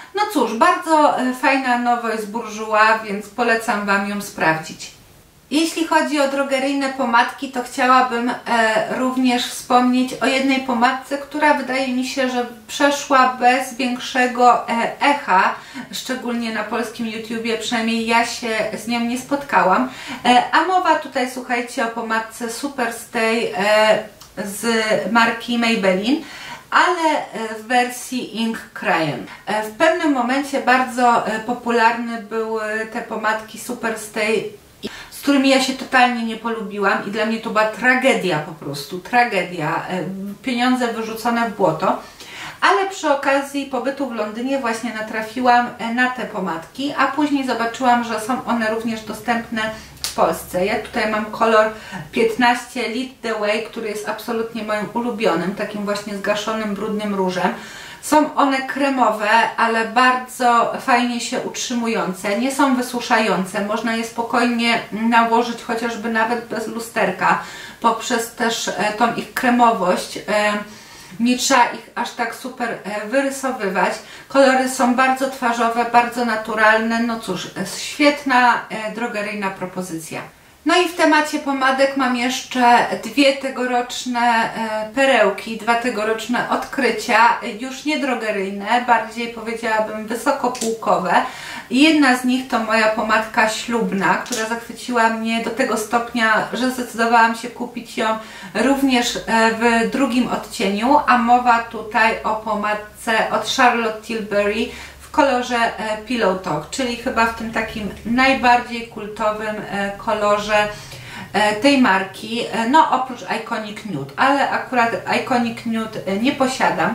No cóż, bardzo fajna nowość z Bourjois, więc polecam Wam ją sprawdzić. Jeśli chodzi o drogeryjne pomadki, to chciałabym e, również wspomnieć o jednej pomadce, która wydaje mi się, że przeszła bez większego e, echa, szczególnie na polskim YouTubie, przynajmniej ja się z nią nie spotkałam. E, a mowa tutaj, słuchajcie, o pomadce Superstay e, z marki Maybelline, ale w wersji Ink Crayon. W pewnym momencie bardzo popularne były te pomadki Superstay, z którymi ja się totalnie nie polubiłam i dla mnie to była tragedia, po prostu tragedia, pieniądze wyrzucone w błoto. Ale przy okazji pobytu w Londynie właśnie natrafiłam na te pomadki, a później zobaczyłam, że są one również dostępne w Polsce. Ja tutaj mam kolor piętnaście Lead the Way, który jest absolutnie moim ulubionym, takim właśnie zgaszonym, brudnym różem. Są one kremowe, ale bardzo fajnie się utrzymujące, nie są wysuszające, można je spokojnie nałożyć chociażby nawet bez lusterka, poprzez też tą ich kremowość. Nie trzeba ich aż tak super wyrysowywać. Kolory są bardzo twarzowe, bardzo naturalne. No cóż, świetna drogeryjna propozycja. No i w temacie pomadek mam jeszcze dwie tegoroczne perełki, dwa tegoroczne odkrycia, już nie drogeryjne, bardziej powiedziałabym wysokopółkowe. Jedna z nich to moja pomadka ślubna, która zachwyciła mnie do tego stopnia, że zdecydowałam się kupić ją również w drugim odcieniu, a mowa tutaj o pomadce od Charlotte Tilbury w kolorze Pillow Talk, czyli chyba w tym takim najbardziej kultowym kolorze tej marki, no oprócz Iconic Nude, ale akurat Iconic Nude nie posiadam.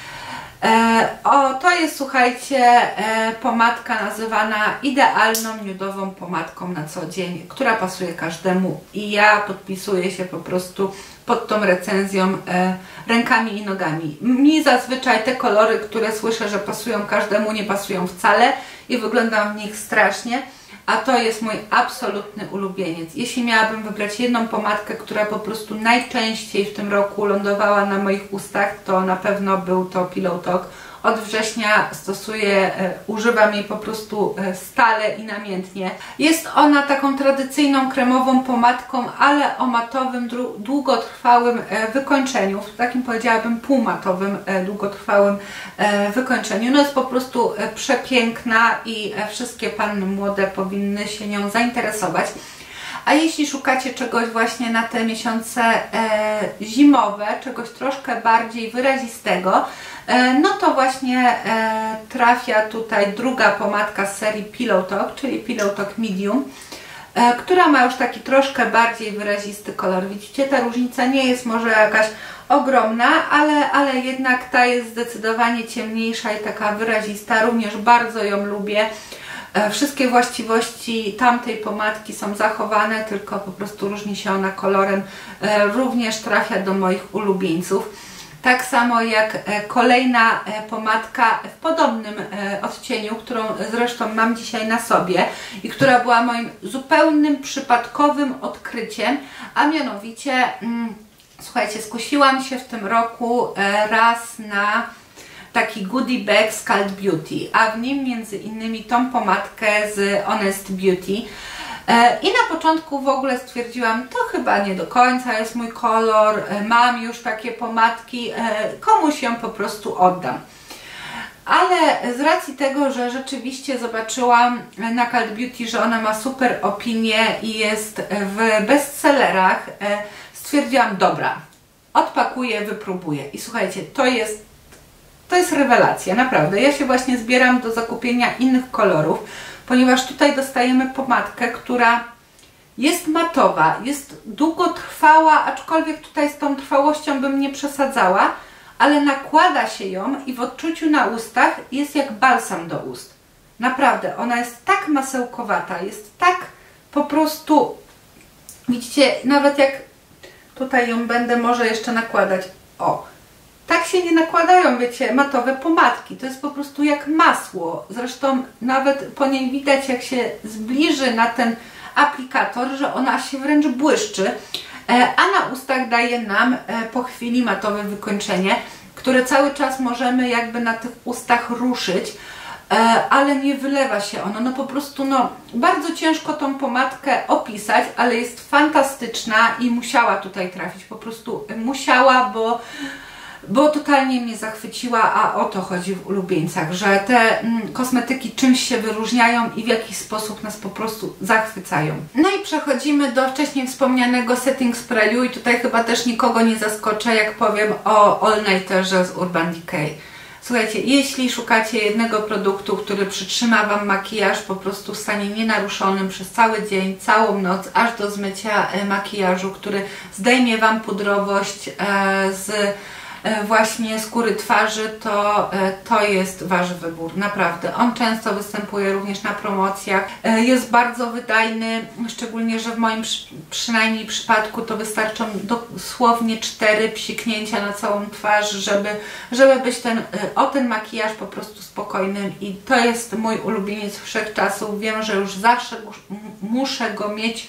O, to jest, słuchajcie, pomadka nazywana idealną nudową pomadką na co dzień, która pasuje każdemu i ja podpisuję się po prostu pod tą recenzją rękami i nogami. Mi zazwyczaj te kolory, które słyszę, że pasują każdemu, nie pasują wcale i wyglądam w nich strasznie, a to jest mój absolutny ulubieniec. Jeśli miałabym wybrać jedną pomadkę, która po prostu najczęściej w tym roku lądowała na moich ustach, to na pewno był to Pillow Talk. Od września stosuję, używam jej po prostu stale i namiętnie. Jest ona taką tradycyjną kremową pomadką, ale o matowym, długotrwałym wykończeniu, w takim powiedziałabym półmatowym, długotrwałym wykończeniu. No jest po prostu przepiękna i wszystkie panny młode powinny się nią zainteresować. A jeśli szukacie czegoś właśnie na te miesiące e, zimowe, czegoś troszkę bardziej wyrazistego, e, no to właśnie e, trafia tutaj druga pomadka z serii Pillow Talk, czyli Pillow Talk Medium, e, która ma już taki troszkę bardziej wyrazisty kolor. Widzicie, ta różnica nie jest może jakaś ogromna, ale, ale jednak ta jest zdecydowanie ciemniejsza i taka wyrazista. Również bardzo ją lubię. Wszystkie właściwości tamtej pomadki są zachowane, tylko po prostu różni się ona kolorem. Również trafia do moich ulubieńców. Tak samo jak kolejna pomadka w podobnym odcieniu, którą zresztą mam dzisiaj na sobie i która była moim zupełnym przypadkowym odkryciem, a mianowicie, słuchajcie, skusiłam się w tym roku raz na taki goodie bag z Cult Beauty, a w nim między innymi tą pomadkę z Honest Beauty. I na początku w ogóle stwierdziłam, to chyba nie do końca jest mój kolor, mam już takie pomadki, komuś ją po prostu oddam. Ale z racji tego, że rzeczywiście zobaczyłam na Cult Beauty, że ona ma super opinię i jest w bestsellerach, stwierdziłam, dobra, odpakuję, wypróbuję. I słuchajcie, to jest To jest rewelacja, naprawdę. Ja się właśnie zbieram do zakupienia innych kolorów, ponieważ tutaj dostajemy pomadkę, która jest matowa, jest długotrwała, aczkolwiek tutaj z tą trwałością bym nie przesadzała, ale nakłada się ją i w odczuciu na ustach jest jak balsam do ust. Naprawdę, ona jest tak masełkowata, jest tak po prostu, widzicie, nawet jak tutaj ją będę może jeszcze nakładać, o, tak się nie nakładają, wiecie, matowe pomadki. To jest po prostu jak masło. Zresztą nawet po niej widać, jak się zbliży na ten aplikator, że ona się wręcz błyszczy. A na ustach daje nam po chwili matowe wykończenie, które cały czas możemy jakby na tych ustach ruszyć. ale nie wylewa się ono, no po prostu no bardzo ciężko tą pomadkę opisać, ale jest fantastyczna i musiała tutaj trafić, po prostu musiała, bo bo totalnie mnie zachwyciła, a o to chodzi w ulubieńcach, że te mm, kosmetyki czymś się wyróżniają i w jakiś sposób nas po prostu zachwycają. No i przechodzimy do wcześniej wspomnianego Setting Sprayu i tutaj chyba też nikogo nie zaskoczę, jak powiem o All Nighterze z Urban Decay. Słuchajcie, jeśli szukacie jednego produktu, który przytrzyma Wam makijaż po prostu w stanie nienaruszonym przez cały dzień, całą noc, aż do zmycia e, makijażu, który zdejmie Wam pudrowość e, z właśnie skóry twarzy, to, to jest Wasz wybór, naprawdę. On często występuje również na promocjach, jest bardzo wydajny, szczególnie, że w moim przy, przynajmniej przypadku to wystarczą dosłownie cztery psiknięcia na całą twarz, żeby, żeby być ten, o ten makijaż po prostu spokojnym i to jest mój ulubieniec wszechczasów. Wiem, że już zawsze muszę go mieć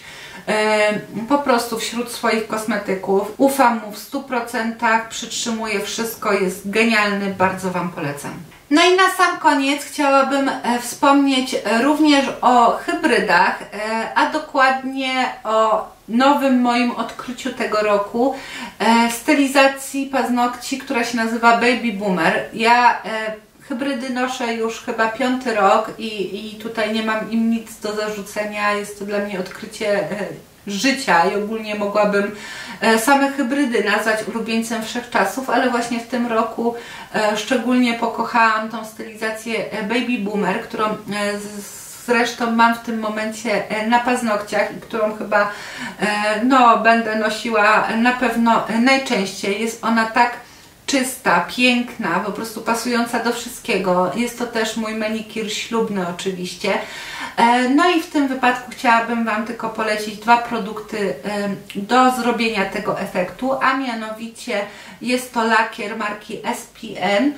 po prostu wśród swoich kosmetyków. Ufam mu w stu procentach, przytrzymuję wszystko, jest genialny, bardzo Wam polecam. No i na sam koniec chciałabym wspomnieć również o hybrydach, a dokładnie o nowym moim odkryciu tego roku, stylizacji paznokci, która się nazywa Baby Boomer. Ja hybrydy noszę już chyba piąty rok i, i tutaj nie mam im nic do zarzucenia. Jest to dla mnie odkrycie e, życia i ogólnie mogłabym e, same hybrydy nazwać ulubieńcem wszechczasów, ale właśnie w tym roku e, szczególnie pokochałam tą stylizację Baby Boomer, którą e, z, zresztą mam w tym momencie e, na paznokciach i którą chyba e, no, będę nosiła na pewno najczęściej. Jest ona tak czysta, piękna, po prostu pasująca do wszystkiego. Jest to też mój manikir ślubny oczywiście. No i w tym wypadku chciałabym Wam tylko polecić dwa produkty do zrobienia tego efektu, a mianowicie jest to lakier marki S P N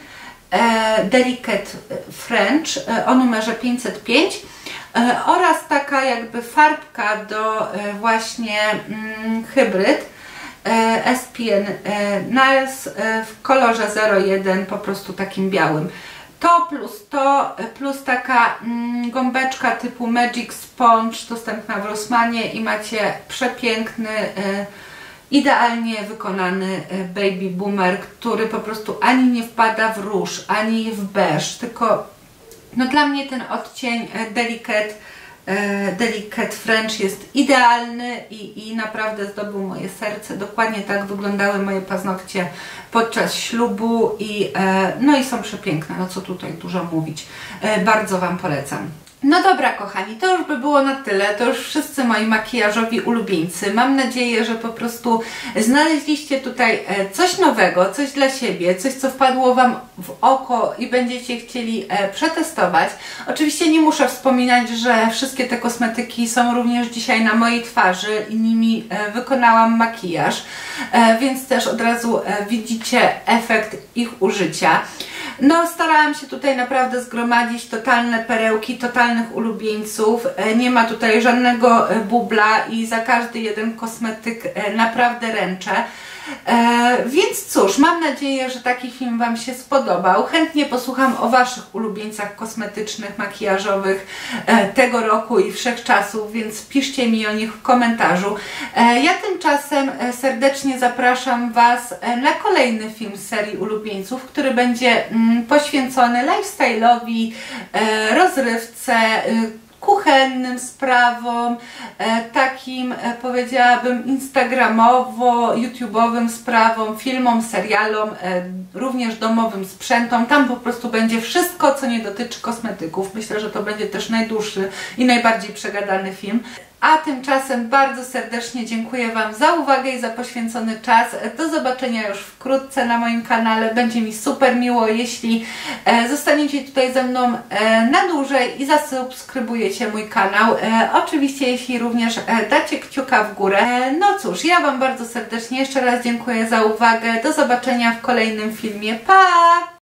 Delicate French o numerze pięćset pięć oraz taka jakby farbka do właśnie hybryd S P N Niles w kolorze zero jeden, po prostu takim białym. To plus to, plus taka mm, gąbeczka typu Magic Sponge dostępna w Rossmanie i macie przepiękny, e, idealnie wykonany e, Baby Boomer, który po prostu ani nie wpada w róż, ani w beż, tylko no dla mnie ten odcień e, Delicate Delicate French jest idealny i, i naprawdę zdobył moje serce. Dokładnie tak wyglądały moje paznokcie podczas ślubu i no i są przepiękne, no co tutaj dużo mówić. Bardzo Wam polecam. No dobra kochani, to już by było na tyle, to już wszyscy moi makijażowi ulubieńcy. Mam nadzieję, że po prostu znaleźliście tutaj coś nowego, coś dla siebie, coś co wpadło Wam w oko i będziecie chcieli przetestować. Oczywiście nie muszę wspominać, że wszystkie te kosmetyki są również dzisiaj na mojej twarzy i nimi wykonałam makijaż, więc też od razu widzicie efekt ich użycia. No, starałam się tutaj naprawdę zgromadzić totalne perełki, totalnych ulubieńców. Nie ma tutaj żadnego bubla i za każdy jeden kosmetyk naprawdę ręczę. E, więc cóż, mam nadzieję, że taki film Wam się spodobał. Chętnie posłucham o Waszych ulubieńcach kosmetycznych, makijażowych e, tego roku i wszechczasów, więc piszcie mi o nich w komentarzu. E, ja tymczasem serdecznie zapraszam Was na kolejny film z serii ulubieńców, który będzie mm, poświęcony lifestyle'owi, e, rozrywce, e, kuchennym sprawom, e, takim e, powiedziałabym instagramowo-youtubowym sprawom, filmom, serialom, e, również domowym sprzętom. Tam po prostu będzie wszystko, co nie dotyczy kosmetyków. Myślę, że to będzie też najdłuższy i najbardziej przegadany film. A tymczasem bardzo serdecznie dziękuję Wam za uwagę i za poświęcony czas. Do zobaczenia już wkrótce na moim kanale. Będzie mi super miło, jeśli e, zostaniecie tutaj ze mną e, na dłużej i zasubskrybujecie mój kanał. E, oczywiście jeśli również e, dacie kciuka w górę. E, no cóż, ja Wam bardzo serdecznie jeszcze raz dziękuję za uwagę. Do zobaczenia w kolejnym filmie. Pa!